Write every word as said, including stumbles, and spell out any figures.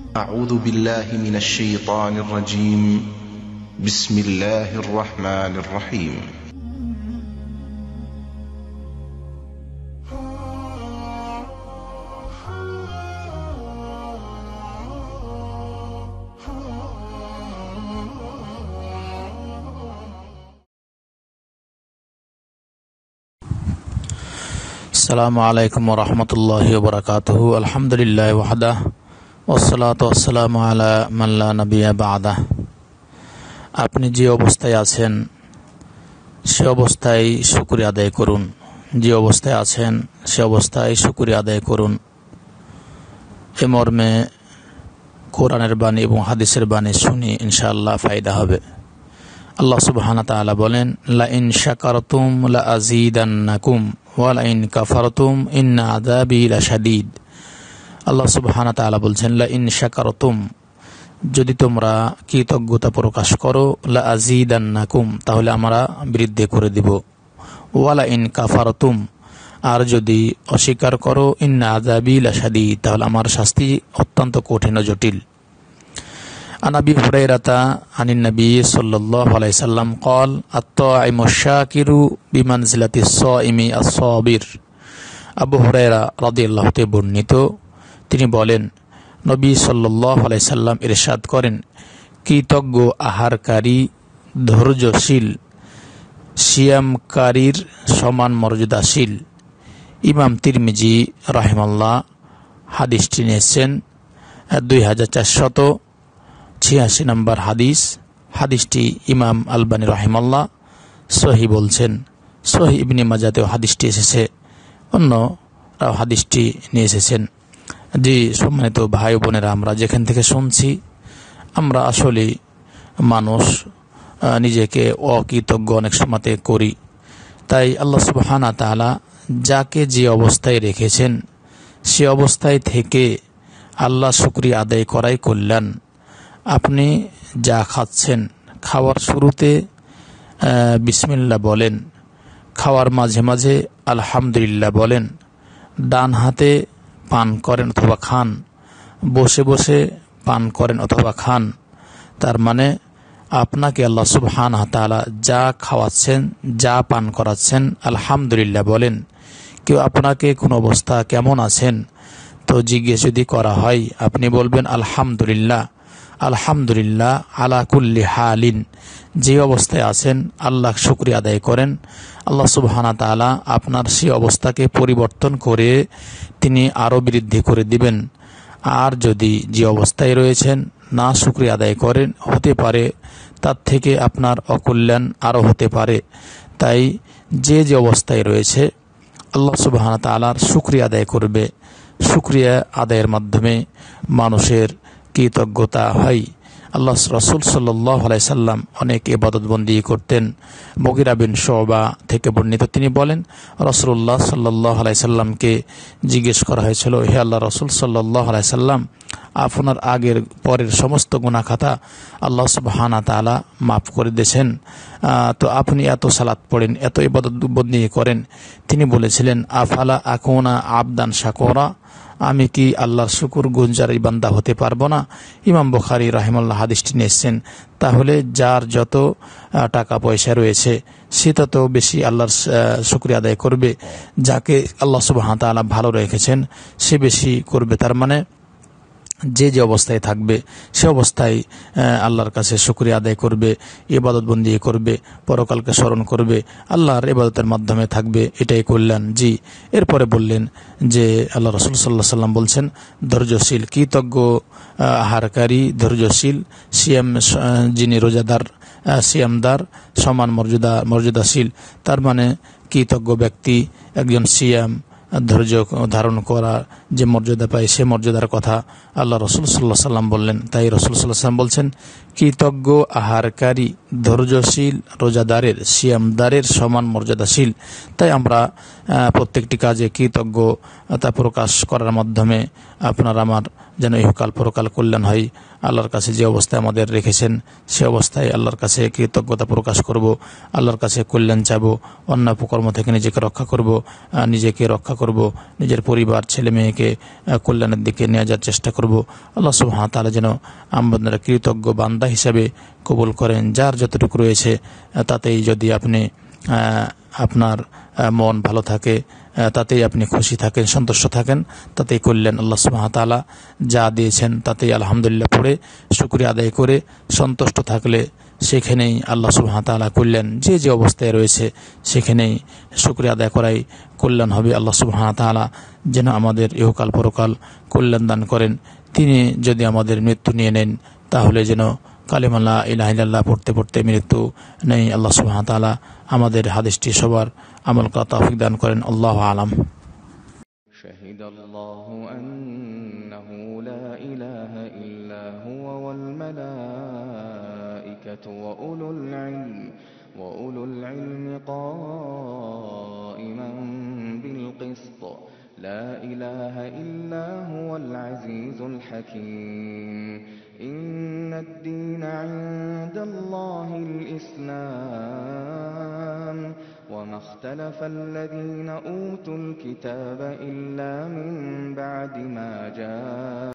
أعوذ بالله من الشيطان الرجيم بسم الله الرحمن الرحيم আসসালামু আলাইকুম ওয়া রাহমাতুল্লাহি ওয়া বারাকাতুহু। আলহামদুলিল্লাহি ওয়াহদা ওয়াসসালাতু ওয়াসসালামু আলা মান লা নাবিয়্যা বা'দা। আপনি যে অবস্থায় আছেন সে অবস্থায় শুকরিয়া আদায় করুন। যে অবস্থায় আছেন সে অবস্থায় শুকরিয়া আদায় করুন। এ মর্মে কোরআনের বাণী এবং হাদিসের বাণী শুনি ইনশাআল্লাহ ফায়দা হবে। আল্লাহ সুবহানাহু ওয়া তাআলা বলেন, লা ইন শাকারতুম লা আযীদান্নাকুম ওয়া লা ইন কাফারতুম ইন্না আযাবি লাশাদীদ। আল্লাহ সুবহানাহু ওয়া তাআলা বলছেন, লা ইন শাকারতুম, যদি তোমরা কৃতজ্ঞতা প্রকাশ করো, লা আযীদান্নাকুম, তাহলে আমরা বৃদ্ধি করে দিব। ওয়া লা ইন কাফারতুম, আর যদি অস্বীকার করো, ইন্না আযাবি লাশাদীদ, তাহলে আমার শাস্তি অত্যন্ত কঠিন ও জটিল। عن أبي هريرة عن النبي صلى الله عليه وسلم قال الطاعم الشاكر بمنزلة الصائم الصابر। আবু হুরায়রা রাদিয়াল্লাহু তাআলা বর্ণিত, তিনি বলেন, নবী সাল্লাল্লাহু আলাইহি সাল্লাম ইরশাদ করেন, কৃতজ্ঞ আহারকারী ধৈর্যশীল সিয়ামকারীর সমান মর্যাদাশীল। ইমাম তিরমিজি রাহিমাহুল্লাহ হাদিসটি নিয়েছেন দুই হাজার চারশত ছিয়াশি নম্বর হাদিস। হাদিসটি ইমাম আলবানী রাহিমাহুল্লাহ সহি বলছেন। সহি ইবনে মাজাতেও হাদিসটি এসেছে, অন্যরাও হাদিসটি নিয়ে এসেছেন। জি সম্মানিত ভাই বোনেরা, আমরা যেখান থেকে শুনছি, আমরা আসলে মানুষ নিজেকে অকৃতজ্ঞ অনেক সময়তে করি। তাই আল্লাহ সুবহানাহু ওয়া তাআলা যাকে যে অবস্থায় রেখেছেন সে অবস্থায় থেকে আল্লাহ শুকরিয়া আদায় করাই কল্যাণ। আপনি যা খাচ্ছেন, খাওয়ার শুরুতে বিসমিল্লাহ বলেন, খাওয়ার মাঝে মাঝে আলহামদুলিল্লাহ বলেন, ডান হাতে পান করেন অথবা খান, বসে বসে পান করেন অথবা খান, তার মানে আপনাকে আল্লাহ সুবহানাহু ওয়া তাআলা যা খাওয়াচ্ছেন, যা পান করাচ্ছেন, আলহামদুলিল্লাহ বলেন। কেউ আপনাকে কোন অবস্থা কেমন আছেন তো জিজ্ঞেস যদি করা হয়, আপনি বলবেন আলহামদুলিল্লাহ। আলহামদুলিল্লাহ আলা কুল্লি হালিন, যে অবস্থায় আছেন আল্লাহ শুকরিয়া আদায় করেন। আল্লাহ সুবহানাহু ওয়া তাআলা আপনার সেই অবস্থাকে পরিবর্তন করে তিনি আরও বৃদ্ধি করে দিবেন। আর যদি যে অবস্থায় রয়েছেন না শুকরিয়া আদায় করেন, হতে পারে তার থেকে আপনার অকল্যাণ আরও হতে পারে। তাই যে যে অবস্থায় রয়েছে আল্লাহ সুবহানাহু ওয়া তাআলার শুকরিয়া আদায় করবে। শুকরিয়া আদায়ের মাধ্যমে মানুষের কৃতজ্ঞতা হয়। আল্লাহ রাসূল সাল্লাল্লাহু আলাইহি সাল্লাম অনেক ইবাদত বন্দি করতেন। মুগীরা বিন শুবা থেকে বর্ণিত, তিনি বলেন, রাসূলুল্লাহ সাল্লাল্লাহু আলাইহি সাল্লামকে জিজ্ঞেস করা হয়েছিল, হে আল্লাহ রাসূল সাল্লাল্লাহু আলাইহি সাল্লাম, আপনার আগের পরের সমস্ত গুনাহ খাতা আল্লাহ সুবহানাহু ওয়া তাআলা মাফ করে দিয়েছেন, তো আপনি এত সালাত পড়েন, এত ইবাদত বন্দি করেন। তিনি বলেছিলেন, আফালা আকুনা আবদান শাকুরা, আমি কি আল্লাহর শুকর গুজার বান্দা হতে পারবো না? ইমাম বুখারী রাহিমাহুল্লাহ হাদিসটি নিয়েছেন। তাহলে যার যত টাকা পয়সা রয়েছে সে তত বেশি আল্লাহর শুকরিয়া আদায় করবে। যাকে আল্লাহ সুবহানাহু ওয়া তাআলা ভালো রেখেছেন সে বেশি করবে। তার মানে যে যে অবস্থায় থাকবে সে অবস্থায় আল্লাহর কাছে শুকরিয়া আদায় করবে, ইবাদত বন্দি করবে, পরকালকে স্মরণ করবে, আল্লাহর ইবাদতের মাধ্যমে থাকবে, এটাই কল্যাণ। জি এরপরে বললেন যে আল্লাহ রাসূল সাল্লাল্লাহু আলাইহি সাল্লাম বলছেন, ধৈর্যশীল কৃতজ্ঞ আহারকারী ধৈর্যশীল সিয়াম, যিনি রোজাদার সিয়ামদার সমান মর্যাদা মর্যাদাশীল। তার মানে কৃতজ্ঞ ব্যক্তি একজন সিয়াম ধৈর্য ধারণ করা যে মর্যাদা পায় সে মর্যাদার কথা আল্লাহ রাসূল সাল্লাল্লাহু আলাইহি সাল্লাম বললেন। তাই রাসূল সাল্লাল্লাহু আলাইহি সাল্লাম বলছেন, কৃতজ্ঞ আহারকারী ধৈর্যশীল রোজাদারের সিয়ামদারের সমান মর্যাদাশীল। তাই আমরা প্রত্যেকটি কাজে কৃতজ্ঞতা প্রকাশ করার মাধ্যমে আপনার আমার যেন ইহকাল পরকাল কল্যাণ হয়। আল্লাহর কাছে যে অবস্থায় আমাদের রেখেছেন সে অবস্থায় আল্লাহর কাছে কৃতজ্ঞতা প্রকাশ করব, আল্লাহর কাছে কল্যাণ চাইব, অন্য অপকর্ম থেকে নিজেকে রক্ষা করব, নিজেকে রক্ষা করব, নিজের পরিবার ছেলে মেয়েকে কল্যাণের দিকে নিয়ে যাওয়ার চেষ্টা করব। আল্লাহ সুবহানাহু ওয়া তাআলা যেন আমাদের কৃতজ্ঞ বান্দা হিসেবে কবুল করেন। যার যতটুকু রয়েছে তাতেই যদি আপনি আপনার মন ভালো থাকে, তাতেই আপনি খুশি থাকেন, সন্তুষ্ট থাকেন, তাতেই করলেন। আল্লাহ সুবহানাহু ওয়া তাআলা যা দিয়েছেন তাতেই আলহামদুলিল্লাহ পড়ে শুকরিয়া আদায় করে সন্তুষ্ট থাকলে সেখানেই আল্লাহ সুবহানাহু ওয়া তাআলা কল্যাণ, যে যে অবস্থায় রয়েছে সেখানেই শুকরিয়া আদায় করাই কল্যাণ হবে। আল্লাহ সুবহানাহু ওয়া তাআলা যেন আমাদের ইহকাল পরকাল কল্যাণ দান করেন। তিনি যদি আমাদের মৃত্যু নিয়ে নেন তাহলে যেন কালিমা লা ইলাহা ইল্লাল্লাহ পড়তে পড়তে মৃত্যু নেই। আল্লাহ সুবহানাহু ওয়া তাআলা আমাদের হাদিসটি সবার আমল করার তৌফিক দান করেন। আল্লাহু আলাম। শাহিদাল্লাহু আন্নাহু লা ইলাহা ইল্লা হুয়া ওয়াল মালাইকাতু ওয়া উলুল ইলম ওয়া উলুল ইলমি কাইমান বিল কিসত লা ইলাহা ইল্লা হুয়াল আজিজুল হাকীম إن الدين عند الله الإسلام وما اختلف الذين أوتوا الكتاب إلا من بعد ما جاء